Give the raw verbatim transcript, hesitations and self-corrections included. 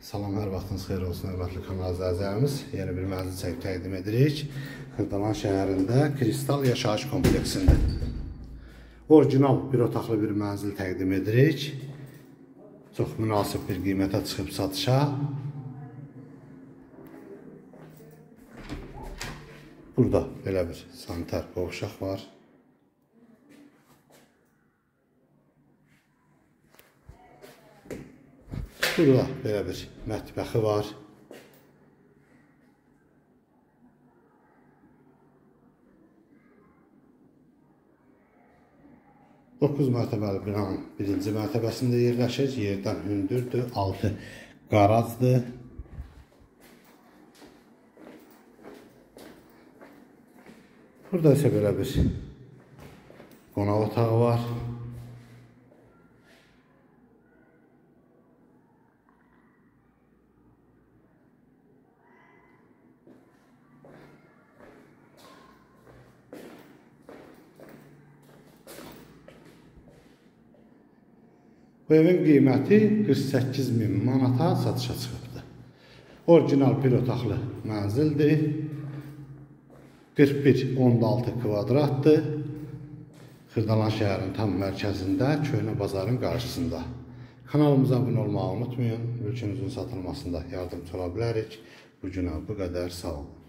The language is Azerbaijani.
Salam, hər vaxtınız xeyir olsun, hörmətli kanal izləyicilərimiz. Yeni bir mənzil çəkib təqdim edirik. Xırdalan şəhərində Kristal yaşayış kompleksində. Orijinal bir otaqlı bir mənzil təqdim edirik. Çox münasib bir qiymətə çıxıb satışa. Burada belə bir sanitar qovşaq var. Burada belə bir mətbəxi var. doqquz mərtəbəli binanın birinci mərtəbəsində yerləşir. Yerdən hündürdür, altı qarazdır. Burada isə belə bir qonaq otağı var. Bu evin qiyməti qırx səkkiz min manata satışa çıxıbdır. Orijinal bir otaqlı mənzildir. qırx bir on altı kvadratdır. Xırdalan şəhərin tam mərkəzində, Köhnə bazarın qarşısında. Kanalımıza abunə olmağı unutmayın. Mülkünüzün satılmasında yardımcı ola bilərik. Bu günə bu qədər, sağ olun.